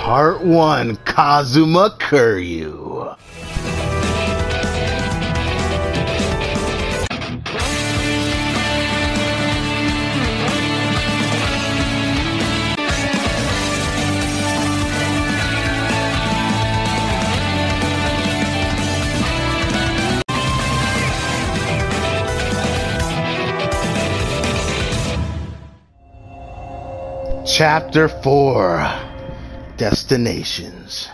Part 1, Kazuma Kiryu. Chapter 4, Destinations.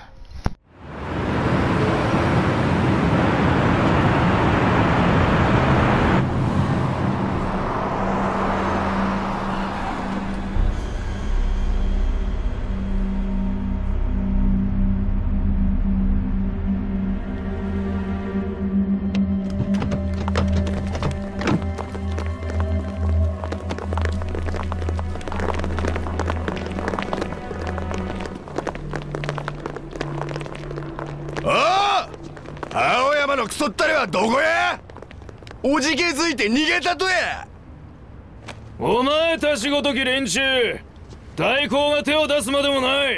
青山のクソったれはどこや。おじけづいて逃げたとや。 お前たちごとき連中、大公が手を出すまでもない。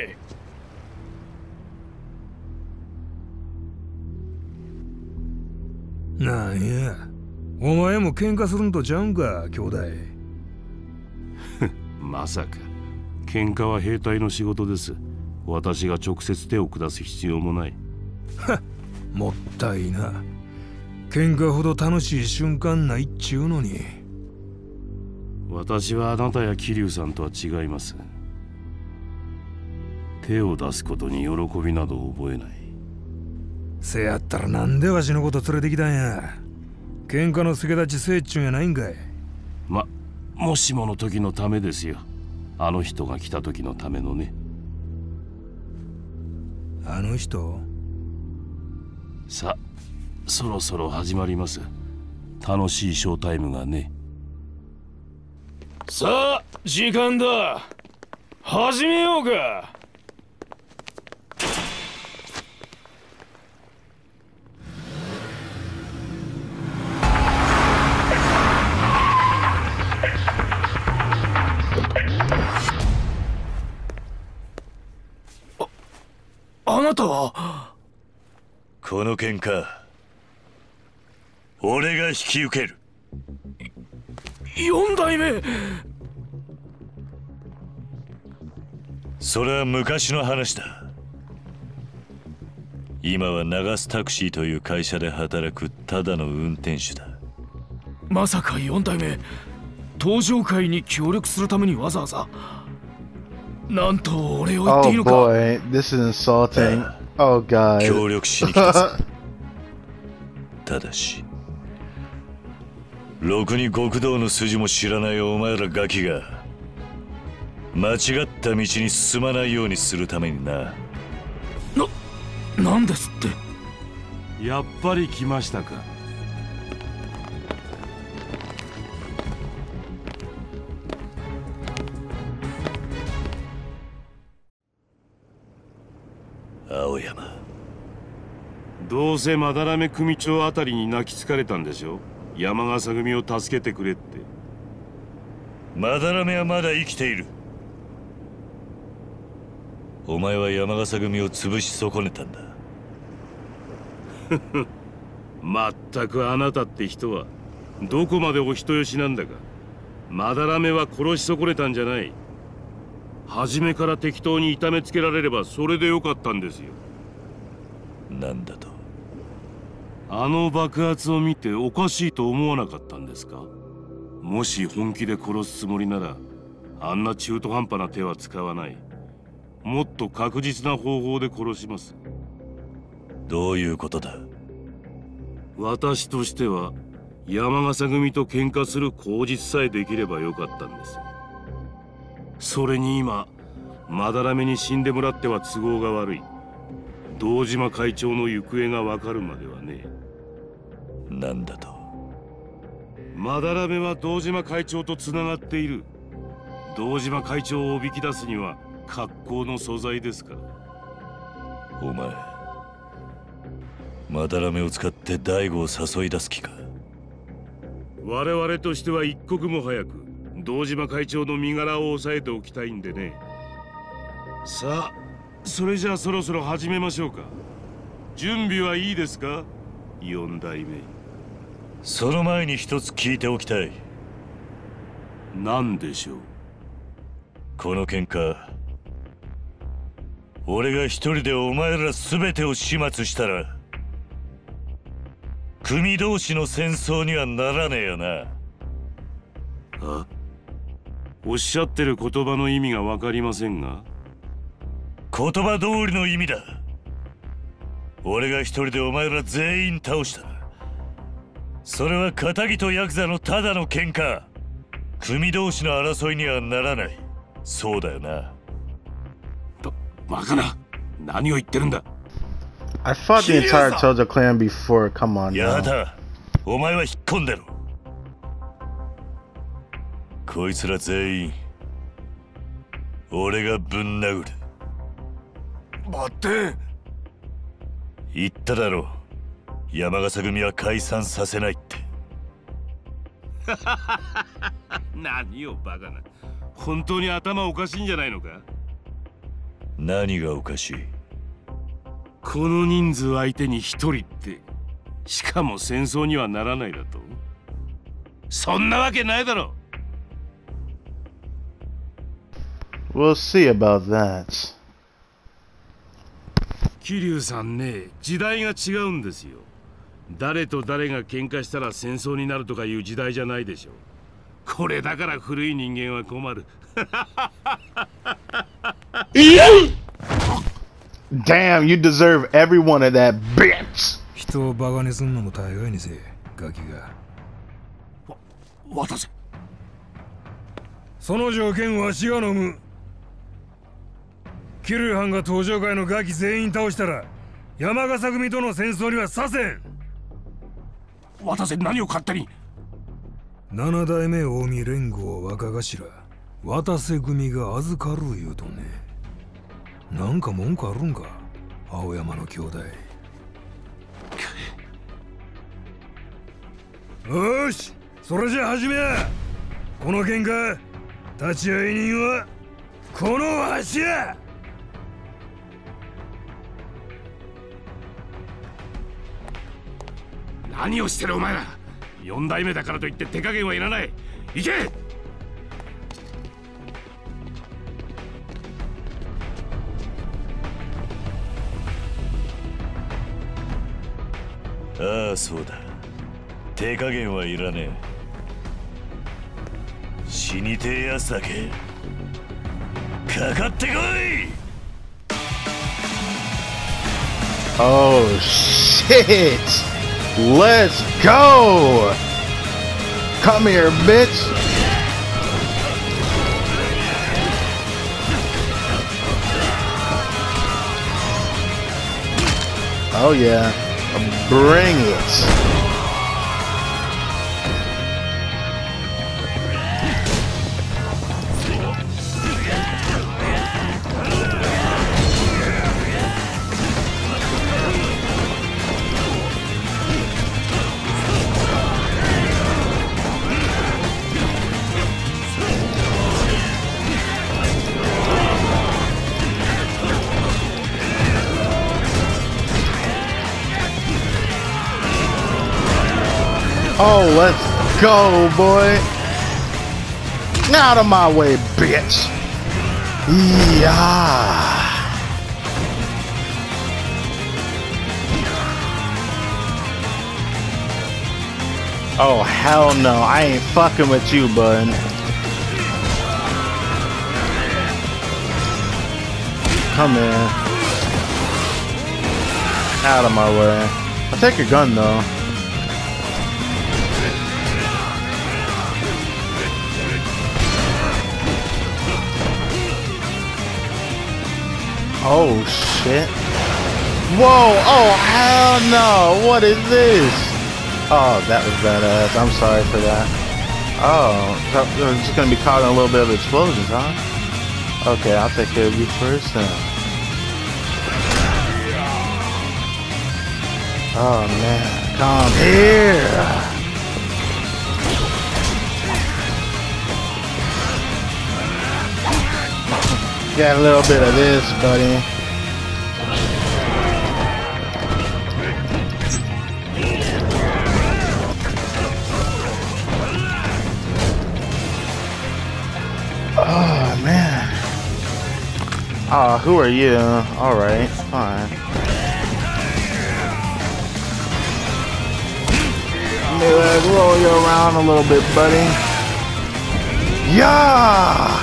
なんや、お前も喧嘩するんとちゃうんか、兄弟。 まさか喧嘩は兵隊の仕事です。私が直接手を下す必要もない。 もったいな。喧嘩ほど楽しい瞬間ないっちゅうのに。 私はあなたや桐生さんとは違います。手を出すことに喜びなど覚えない。 せやったらなんでわしのこと連れてきたんや。喧嘩の助太刀せいっちゅうんやないんかい。 もしもの時のためですよ。あの人が来た時のためのね。 あの人？ さあ、そろそろ始まります。楽しいショータイムがね。 さあ、時間だ。始めようか。 あなたは。この喧嘩俺が引き受ける。 4代目。 それは昔の話だ。今は長須タクシーという会社で働くただの運転手だ。 まさか4代目、登場会に協力するためにわざわざ。なんと俺を言っていいのか。 Oh boy, this is insulting. Oh god. 協力しに来たさ。ただしろくに極道の筋も知らないお前らガキが間違った道に進まないようにするためにな。 なんですって。 やっぱり来ましたか。 青山、 どうせ斑目組長あたりに泣きつかれたんでしょ。山笠組を助けてくれって。 斑目はまだ生きている。お前は山笠組を潰し損ねたんだ。 まったくあなたって人はどこまでお人よしなんだか。斑目は殺し損ねたんじゃない。初めから適当に痛めつけられればそれでよかったんですよ。 なんだと。 あの爆発を見ておかしいと思わなかったんですか。もし本気で殺すつもりならあんな中途半端な手は使わない。もっと確実な方法で殺します。 どういうことだ。 私としては山笠組と喧嘩する口実さえできればよかったんです。それに今斑目に死んでもらっては都合が悪い。堂島会長の行方が分かるまではね。 なんだと。 斑目は堂島会長とつながっている。堂島会長をおびき出すには格好の素材ですから。 お前斑目を使って大悟を誘い出す気か。 我々としては一刻も早く堂島会長の身柄を押さえておきたいんでね。さあそれじゃあそろそろ始めましょうか。準備はいいですか、4代目。 その前に一つ聞いておきたい。 何でしょう。 この喧嘩、俺が一人でお前ら全てを始末したら組同士の戦争にはならねえよな。 あ、おっしゃってる言葉の意味が分かりませんが。 言葉通りの意味だ。俺が一人でお前ら全員倒したらそれは仇とヤクザのただの喧嘩、組同士の争いにはならない。そうだよな。 バカな、何を言ってるんだ。 I fought the entire Tojo clan before. Come on や now. だ、お前は引っ込んでろ。こいつら全員俺がぶん殴る。 バッテン、 言っただろ、山笠組は解散させないって。 何をバカな。本当に頭おかしいんじゃないのか。 何がおかしい。 この人数相手に一人って、しかも戦争にはならないだと。そんなわけないだろ。 We'll see about that. 桐生さんね、時代が違うんですよ。誰と誰が喧嘩したら戦争になるとかいう時代じゃないでしょ。これだから古い人間は困る。 Damn, you deserve every one of that, bitch. 人をバカにすんのも大概にせえ、ガキが。 渡せ。 その条件わしが飲む。キルハンが登場会のガキ全員倒したら山笠組との戦争にはさせん。 渡せ、何を勝手に。 七代目近江連合若頭渡瀬組が預かる言うとね。なんか文句あるんか、青山の兄弟。よし、それじゃ始めや。この喧嘩立ち会い人はこのわしや。 何をしてるお前ら。4代目だからといって手加減はいらない。行け。 ああ、そうだ、手加減はいらねえ。死にてえやつだけかかってこい。 Oh shit! Let's go! Come here, bitch! Oh yeah, bring it! Oh, let's go, boy. Out of my way, bitch. Yeah. Oh, hell no. I ain't fucking with you, bud. Come in. Out of my way. I'll take your gun, though. Oh shit. Whoa, oh hell no, what is this? Oh, that was badass, I'm sorry for that. Oh, I'm just gonna be caught in a little bit of explosions, huh? Okay, I'll take care of you first then. Oh man, come here. Got a little bit of this, buddy. Oh man. Oh, who are you? Alright, fine. Let's roll you around a little bit, buddy. Yeah!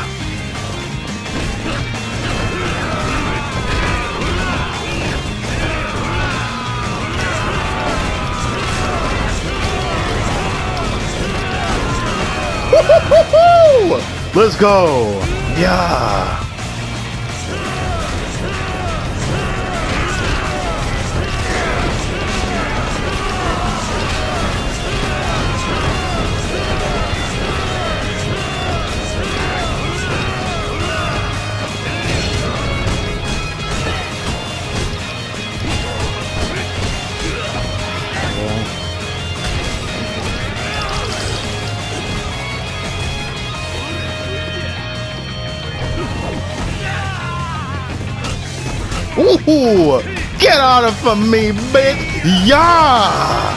Let's go! Yeah! Ooh, get out of from me, bitch! Yeah!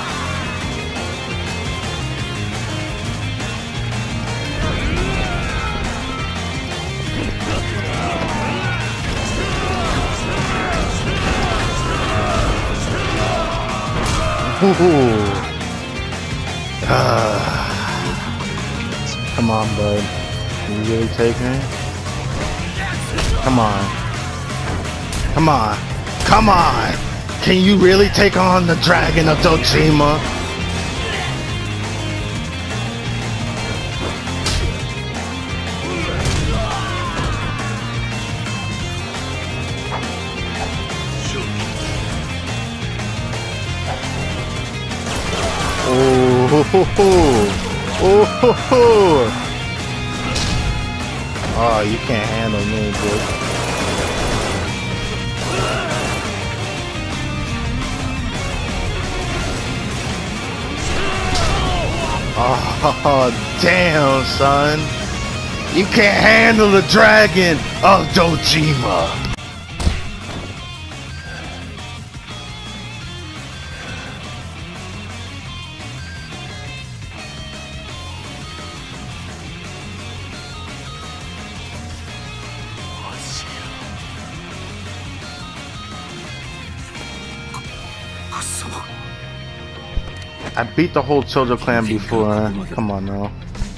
Ooh. Come on, bud. Can you really take me? Come on. Come on. Come on. Can you really take on the Dragon of Dojima? Oh, ho, ho, ho. Oh, ho, ho. Oh, you can't handle me, bitch. Oh, damn, son. You can't handle the Dragon of Dojima. I beat the whole Chojo clan before. Come on now.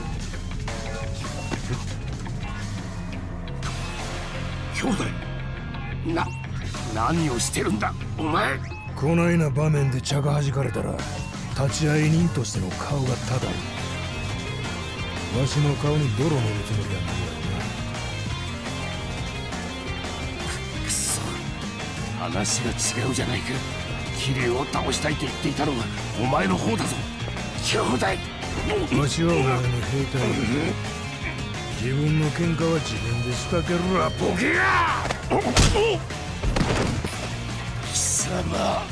What こないな場面で茶が弾かれたら立会人としての顔がただわしの顔に泥塗るつもりはないやろな。くそ、話が違うじゃないか。キリュウを倒したいと言っていたのはお前の方だぞ、兄弟。わしはお前の兵隊。自分の喧嘩は自分で仕掛けるわ、ボケが。貴様。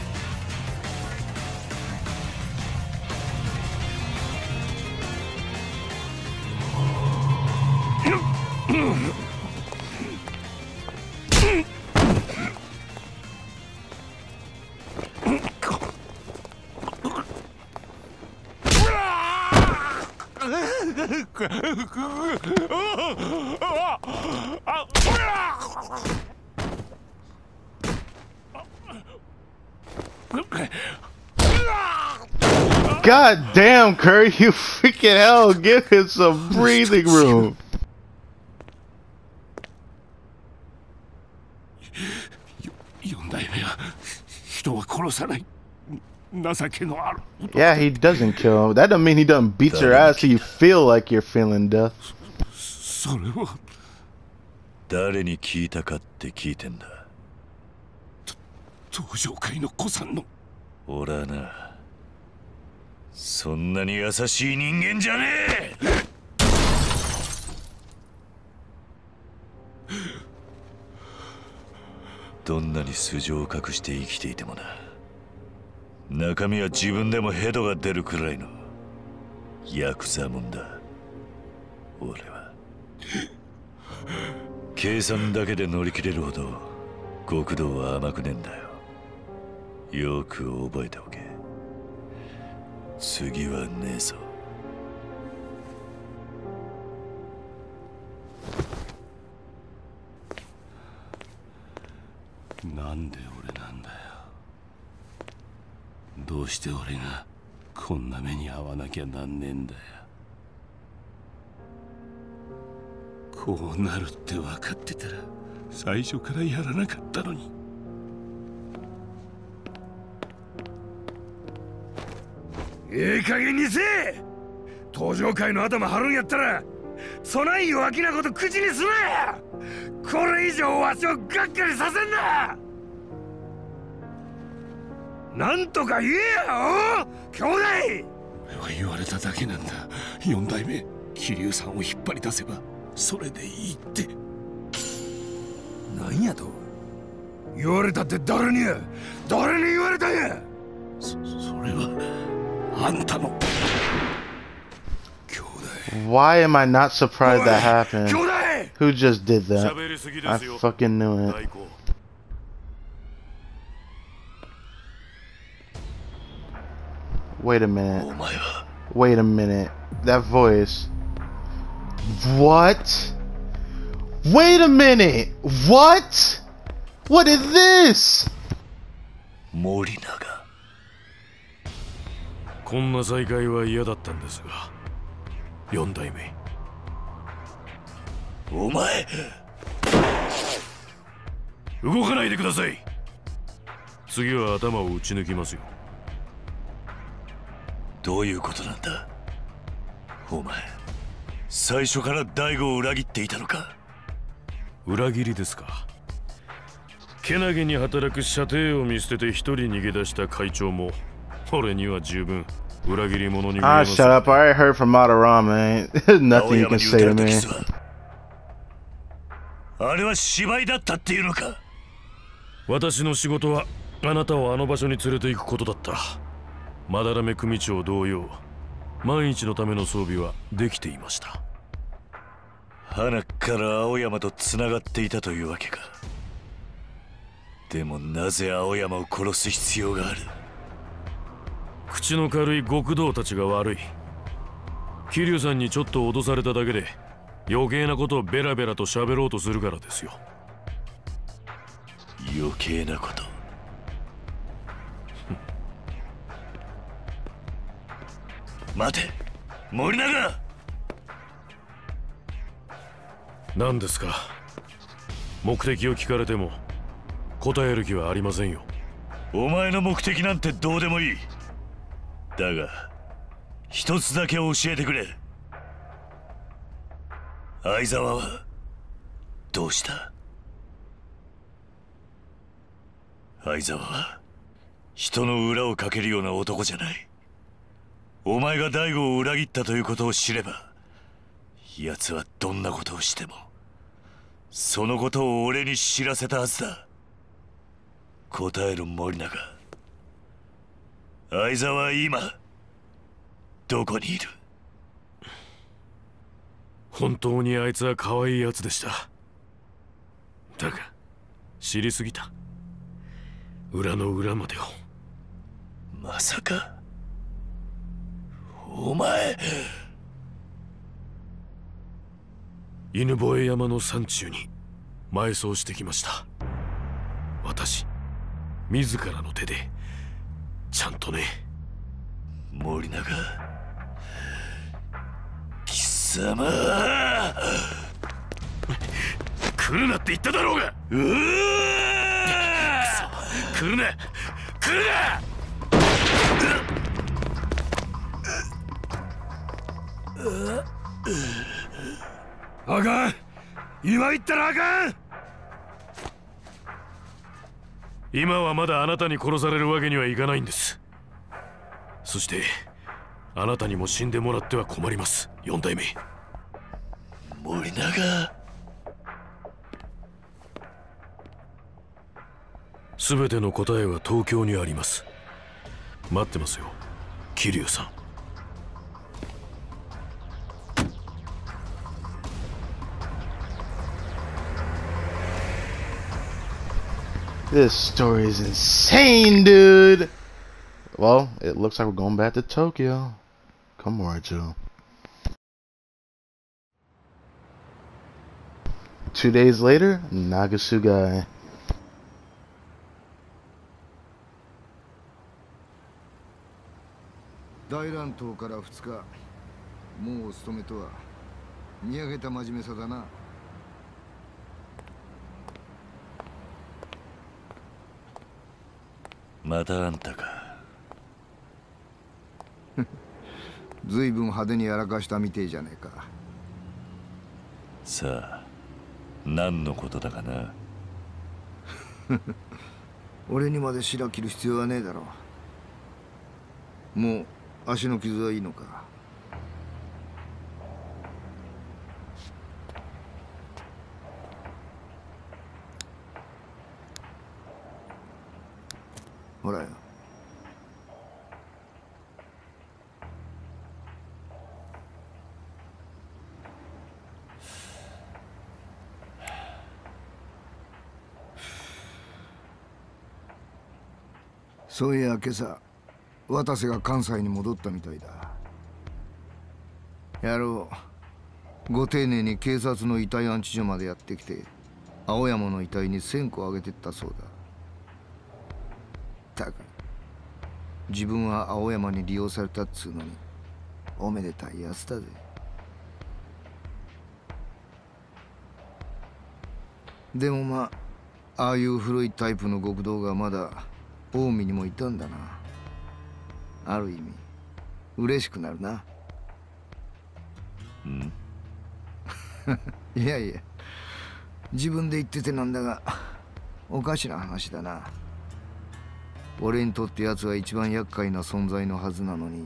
God damn, Curry, you freaking hell, give him some breathing room. Yeah, he doesn't kill. That doesn't mean he doesn't beat your ass so you feel like you're feeling death. それは誰に聞いたかって聞いてんだ。登場会の子さんの。俺はな、そんなに優しい人間じゃねえ。どんなに素性を隠して生きていてもな、中身は自分でもヘドが出るくらいのヤクザもんだ。俺は計算だけで乗り切れるほど極道は甘くねえんだよ。よく覚えておけ。次はねえぞ。 なんで俺なんだよ。どうして俺がこんな目に遭わなきゃなんねえんだよ。こうなるって分かってたら最初からやらなかったのに。 いい加減にせえ。登場界の頭張るんやったらそない弱気なこと口にすなや。これ以上わしをがっかりさせんな。なんとか言えや兄弟。 俺は言われただけなんだ。四代目桐生さんを引っ張り出せばそれでいいって。 なんやと言われたって誰に言われたんや。 それはあんたの兄弟。 Why am I not surprised that happened? 兄弟 Who just did that? I fucking knew it. Wait a minute. Wait a minute. That voice. What? Wait a minute. What? What is this? 森永。 こんな再会は嫌だったんですが、四代目。 お前、 動かないでください。次は頭を打ち抜きますよ。 どういうことなんだ。お前、最初から大悟を裏切っていたのか。 裏切りですか。けなげに働く舎弟を見捨てて一人逃げ出した会長も俺には十分裏切り者に見えます。 shut up. I already heard from Madarama, man. Nothing you can say to me. あれは芝居だったっていうのか。 私の仕事はあなたをあの場所に連れて行くことだった。まだらめ組長同様、万一のための装備はできていました。 花から青山とつながっていたというわけか。でもなぜ青山を殺す必要がある。 口の軽い極道たちが悪い。桐生さんにちょっと脅されただけで余計なことをベラベラと喋ろうとするからですよ。 余計なこと。待て、森永。 何ですか。目的を聞かれても答える気はありませんよ。 お前の目的なんてどうでもいい。だが一つだけ教えてくれ。相沢はどうした。相沢は人の裏をかけるような男じゃない。お前が大悟を裏切ったということを知れば、奴はどんなことをしてもそのことを俺に知らせたはずだ。答える森永。相沢は今どこにいる。 本当にあいつは可愛いやつでした。だが知りすぎた。裏の裏までを。 まさかお前。 犬吠山の山中に埋葬してきました。私自らの手でちゃんとね。 森永、貴様。 来るなって言っただろうが。 うわ来るな来るな。 あかん。今言ったらあかん。 今はまだあなたに殺されるわけにはいかないんです。そしてあなたにも死んでもらっては困ります、四代目。 森永。 全ての答えは東京にあります。待ってますよ、桐生さん。 This story is insane, dude. Well, it looks like we're going back to Tokyo. Come on, Joe. 2 days later, Nagasugai. 大乱闘から2日、もうお勤めとは見上げた真面目さだな。 またあんたか。 ずいぶん派手にやらかしたみてえじゃねえか。 さあ、何のことだかな。 俺にまで白切る必要はねえだろう。もう足の傷はいいのか。ほらよ。そういや今朝渡瀬が関西に戻ったみたいだ。野郎ご丁寧に警察の遺体安置所までやってきて青山の遺体に線香をあげてったそうだ。たく自分は青山に利用されたっつうのにおめでたいやつだぜ。でもまあああいう古いタイプの極道がまだ近江にもいたんだな。ある意味嬉しくなるな。 んいやいや自分で言っててなんだがおかしな話だな。俺にとって奴は一番厄介な存在のはずなのに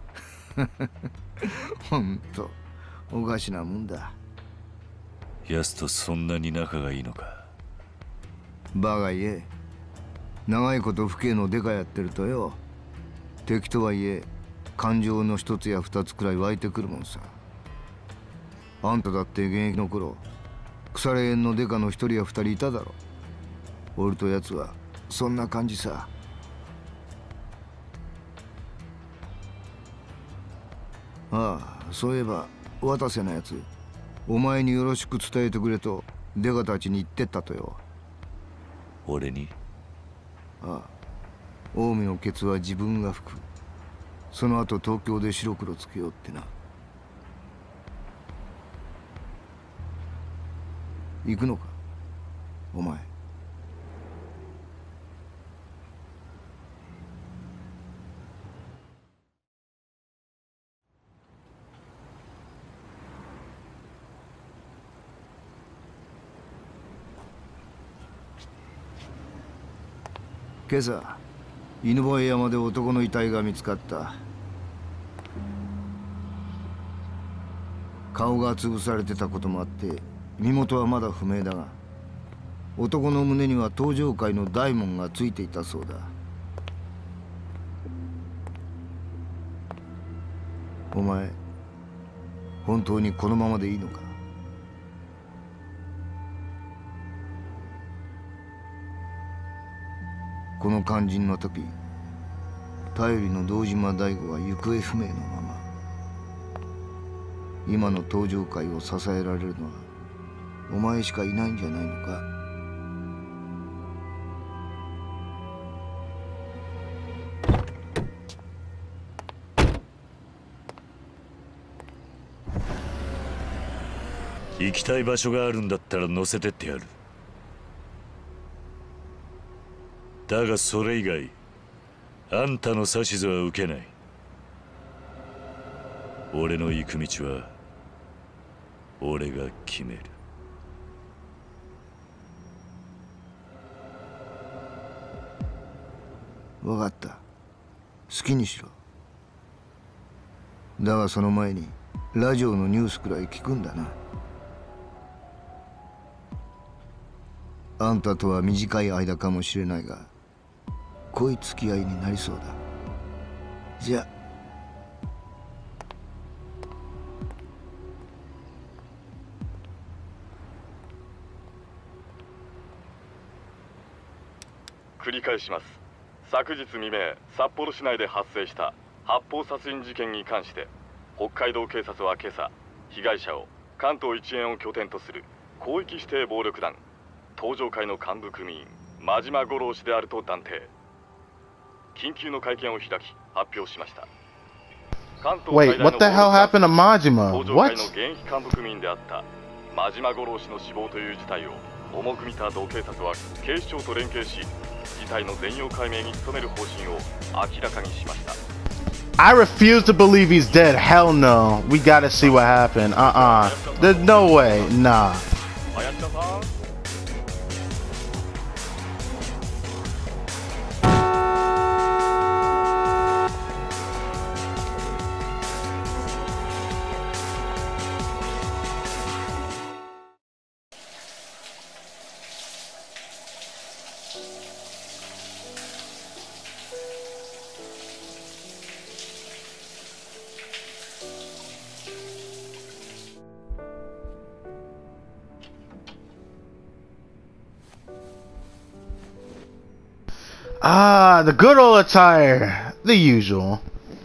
ほんとおかしなもんだ。 奴とそんなに仲がいいのか。 バカ言え。長いこと父兄のデカやってるとよ、敵とはいえ感情の一つや二つくらい湧いてくるもんさ。あんただって現役の頃腐れ縁のデカの一人や二人いただろ。俺と奴はそんな感じさ。ああ、そういえば渡瀬のやつお前によろしく伝えてくれとデカたちに言ってったとよ。 俺に？ ああ、近江のケツは自分が拭く。その後東京で白黒つけようってな。行くのかお前。今朝犬吠山で男の遺体が見つかった。顔が潰されてたこともあって身元はまだ不明だが、男の胸には登場界の大門がついていたそうだ。お前本当にこのままでいいのか。この肝心の時、頼りの堂島大吾は行方不明のまま。今の登場界を支えられるのはお前しかいないんじゃないのか。 行きたい場所があるんだったら乗せてってやる。だがそれ以外あんたの指図は受けない。俺の行く道は俺が決める。 分かった、好きにしろ。だがその前にラジオのニュースくらい聞くんだな。あんたとは短い間かもしれないが濃い付き合いになりそうだ。じゃあ繰り返します。昨日未明、札幌市内で発生した発砲殺人事件に関して北海道警察は今朝、被害者を関東一円を拠点とする広域指定暴力団東上会の幹部組員真島五郎氏であると断定。緊急の会見を開き発表しました。 Wait, what the hell happened to Majima? 工場 What? 会の現役幹部員であった真島五郎氏の死亡という事態を重く見た同警察は警視庁と連携し、事態の全容解明に努める方針を明らかにしました。 I refuse to believe he's dead. Hell no. We gotta see what happened. There's no way. Nah. 林田さん。 The good old attire. The usual.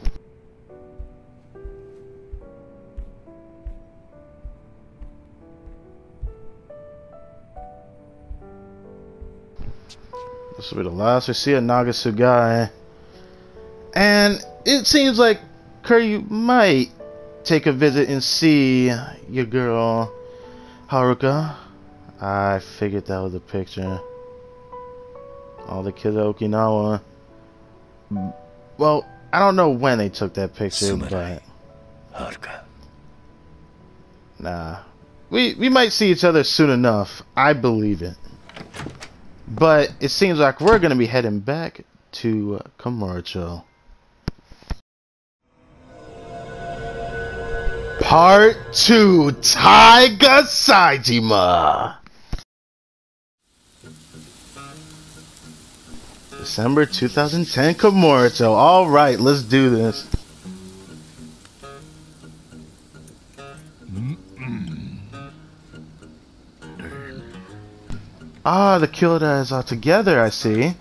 This will be the last we see of Nagasugai. And it seems like Kiryu might take a visit and see your girl, Haruka. I figured that was the picture. All the kids at Okinawa. Well, I don't know when they took that picture, but nah. We might see each other soon enough. I believe it. But it seems like we're gonna be heading back to Kamurocho. Part 2, Taiga Saejima. December 2010 Kamurocho. Alright, let's do this. The Kyodas are together, I see.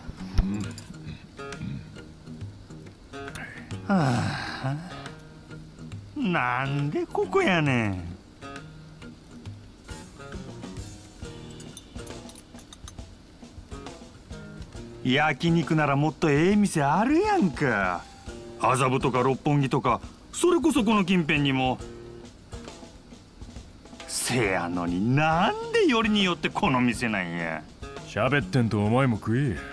Nande koko ya ne.焼肉ならもっとええ店あるやんか。麻布とか六本木とか、それこそこの近辺にも。せやのになんでよりによってこの店なんや。 喋ってんとお前も食え。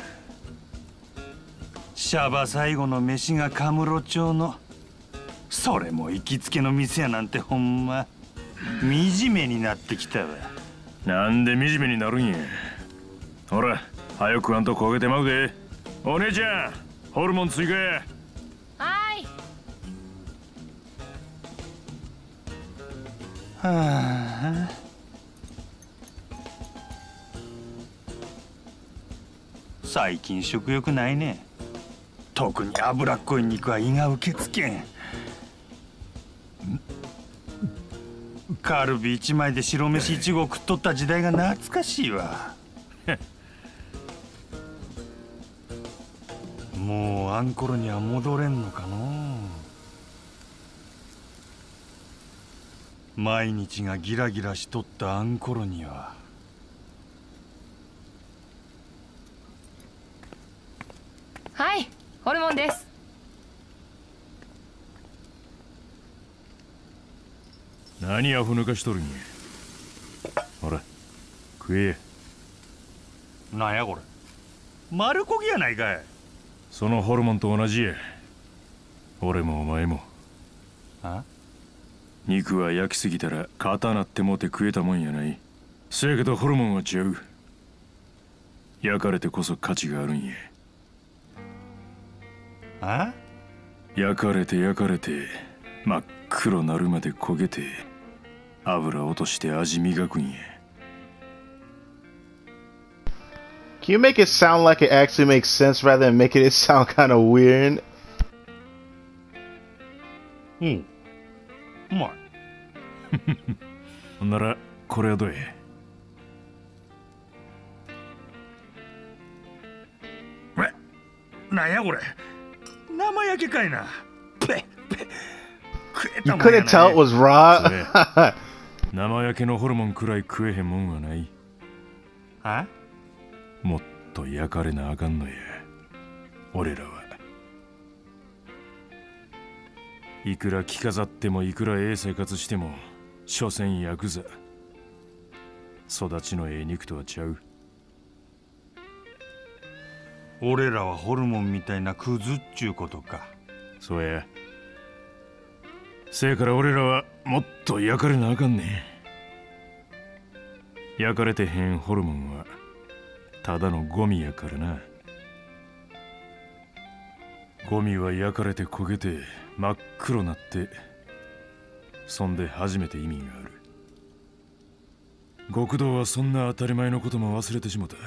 シャバ最後の飯がカムロ町の。それも行きつけの店やなんてほんま惨めになってきたわ。 なんで惨めになるんや。ほら早くあんと焦げてまうで。お姉ちゃんホルモン追加や。 はい。 はあ。最近食欲ないね。特に脂っこい肉は胃が受け付けん。カルビ1枚で白飯1合食っとった時代が懐かしいわ。もうあんころには戻れんのかの。毎日がギラギラしとったあんころには。 はい、ホルモンです。 何アホ抜かしとるんや。ほら食え。 なんやこれ、丸焦げやないかい。 そのホルモンと同じや。俺もお前も。 あ？ 肉は焼きすぎたら刀なってもうて食えたもんやない。せやけどホルモンは違う。焼かれてこそ価値があるんや。 あ？ 焼かれて真っ黒なるまで焦げて油落として味磨くんや。 Can you make it sound like it actually makes sense rather than making it sound kind of weird? うん。うまい。 ほんならこれはどうや。 なんやこれ。生焼けかいな。ペッ。 You couldn't tell it was raw. 生焼けのホルモンくらい食えへんもんはない。 あ？ もっと焼かれなあかんのや。俺らはいくら着飾ってもいくらええ生活しても所詮ヤクザ。育ちのええ肉とはちゃう。 俺らはホルモンみたいなクズっちゅうことか。 そうや。せやから俺らはもっと焼かれなあかんねん。焼かれてへんホルモンはただのゴミやからな。ゴミは焼かれて焦げて真っ黒なって、そんで初めて意味がある。極道はそんな当たり前のことも忘れてしもた。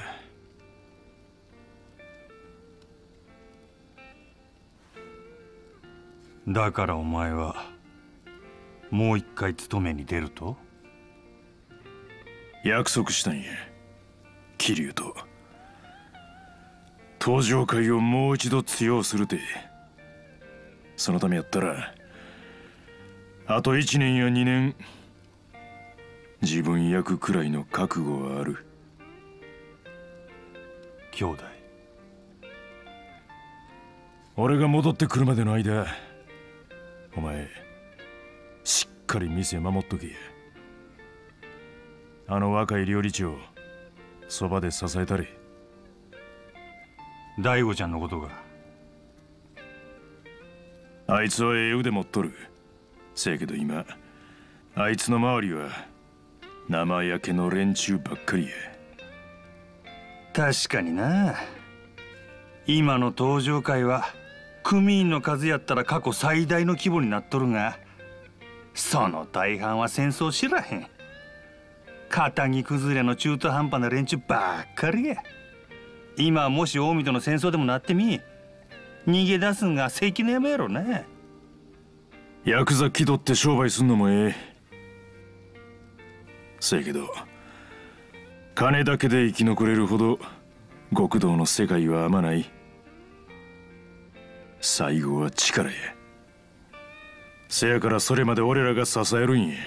だからお前はもう一回勤めに出ると？ 約束したんや、桐生と。登場会をもう一度強うするて。そのためやったらあと1年や2年自分焼くくらいの覚悟はある。 兄弟、 俺が戻ってくるまでの間、お前しっかり店守っとけ。あの若い料理長そばで支えたれ。 大悟ちゃんのことが。 あいつはええ腕持っとる。せやけど今あいつの周りは生焼けの連中ばっかりや。 確かにな。今の登場会は組員の数やったら過去最大の規模になっとるが、その大半は戦争知らへん肩着崩れの中途半端な連中ばっかりや。今もし近江との戦争でもなってみ、逃げ出すんが関の山やろな。 ヤクザ気取って商売すんのもええ。せやけど金だけで生き残れるほど極道の世界は甘ない。最後は力や。せやからそれまで俺らが支えるんや。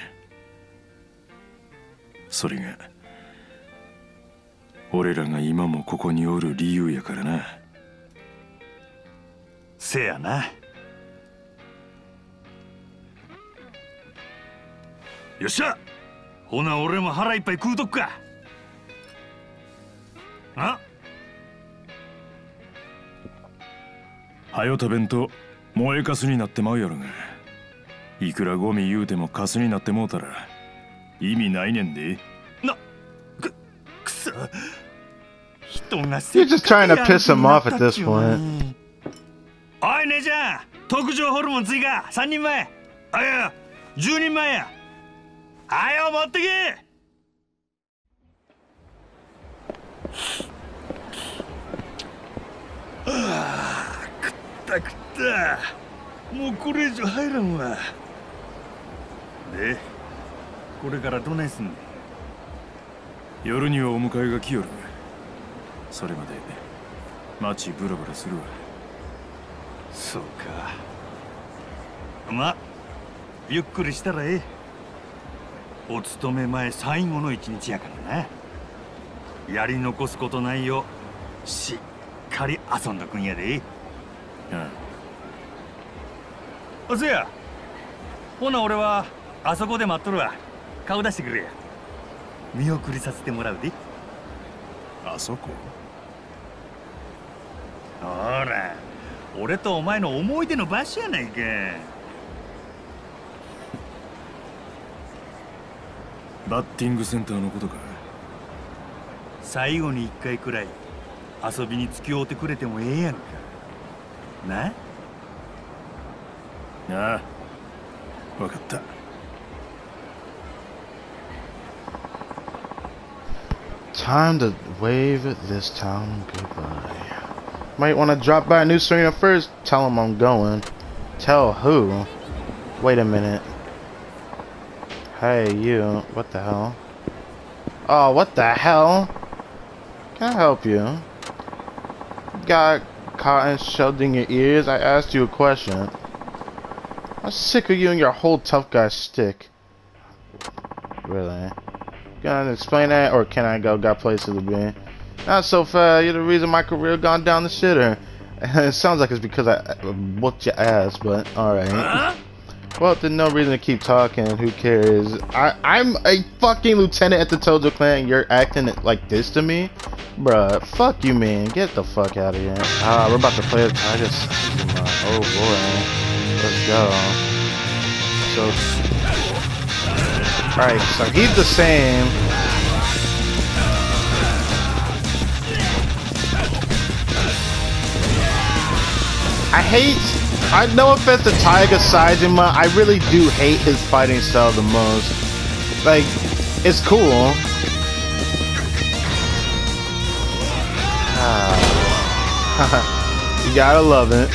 それが俺らが今もここにおる理由やからな。 せやな。よっしゃ、ほな俺も腹いっぱい食うとくか。あ、 はよ食べんと燃えかすになってまうやろが。いくらゴミ言うてもカスになってもうたら意味ないねんで。 くそ、人が You're just trying to piss him off at this point. おい姉ちゃん、特上ホルモン追加3人前。あ、いや10人前や。あよ持ってけ。食った食った。もうこれ以上入らんわ。でこれからどないすんねん。 夜にはお迎えが来よる。それまで街ブラブラするわ。 そうか。ま、ゆっくりしたらええ。お勤め前最後の一日やからな。やり残すことないようしっかり遊んどくんやで。あ、せや、ほな俺はあそこで待っとるわ。顔出してくれや。見送りさせてもらうで。 あそこ？ ほら、俺とお前の思い出の場所やないか。 バッティングセンターのことか。 最後に一回くらい遊びに付き合うてくれてもええやんか。な？ ああ、分かった。 Time to wave this town goodbye. Might want to drop by New Serena first. Tell him I'm going. Tell who? Wait a minute. Hey, you. What the hell? Oh, what the hell? Can I help you? Got cotton shoved in your ears? I asked you a question. I'm sick of you and your whole tough guy stick. Really? Gonna explain that, or can I go? Got places to be. Not so fast. You're the reason my career gone down the shitter. It sounds like it's because I whooped your ass, but alright. Well, there's no reason to keep talking. Who cares? I'm a fucking lieutenant at the Tojo clan. You're acting like this to me? Bruh, fuck you, man. Get the fuck out of here. We're about to play the Tiger Saitama. Oh, boy. Let's go. So... Alright, so he's the same. I no offense to Taiga Saitama, I really do hate his fighting style the most. Like, it's cool. You gotta love it.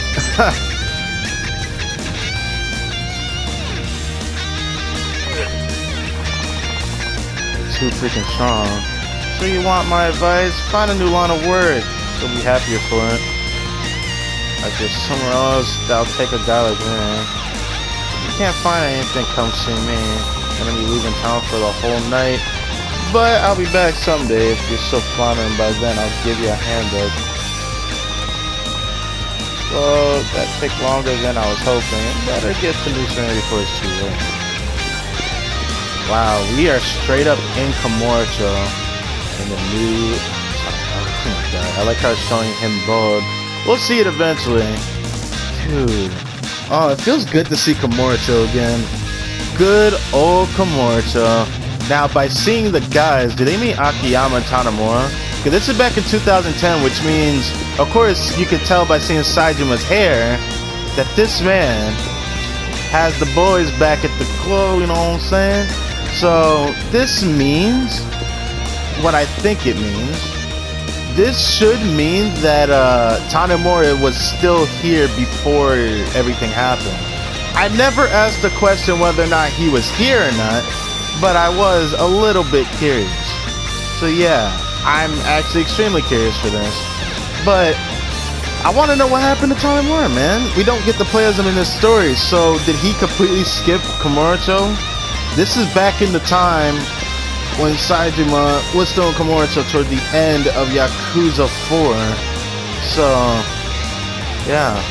Too freaking strong. So you want my advice? Find a new line of work. You'll be happier for it. Like there's somewhere else that'll take a guy like me. If you can't find anything, come see me. I'm gonna be leaving town for the whole night. But I'll be back someday. If you're still floundering by then, I'll give you a hand up. Well, that take longer than I was hoping. Better get to New Serenity before it's too late. Wow, we are straight up in Kamurocho in the new... Oh my god, I like how it's showing him bold. We'll see it eventually. Dude. Oh, it feels good to see Kamurocho again. Good old Kamurocho. Now, by seeing the guys, did they meet Akiyama and Tanemura? Because this is back in 2010, which means, of course, you could tell by seeing Saijuma's hair that this man has the boys back at the club, you know what I'm saying? So, this means what I think it means. This should mean that Tanemura was still here before everything happened. I never asked the question whether or not he was here or not, but I was a little bit curious. So yeah, I'm actually extremely curious for this. But I want to know what happened to Tanemura, man. We don't get to play as him in this story, so did he completely skip Kamurocho? This is back in the time when Saitama was still in Kamurocho toward the end of Yakuza 4. So, yeah.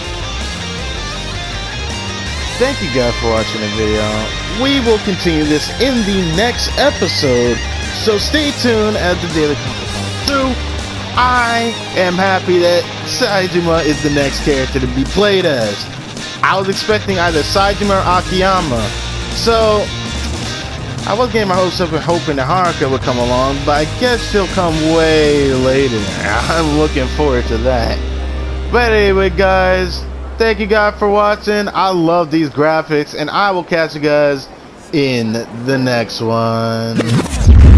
Thank you guys for watching the video. We will continue this in the next episode, so stay tuned at the Daily Comic 2. I am happy that Saitama is the next character to be played as. I was expecting either Saitama or Akiyama, so I was getting my hopes up and hoping that Haruka would come along, but I guess she'll come way later. I'm looking forward to that. But anyway, guys, thank you guys for watching. I love these graphics, and I will catch you guys in the next one.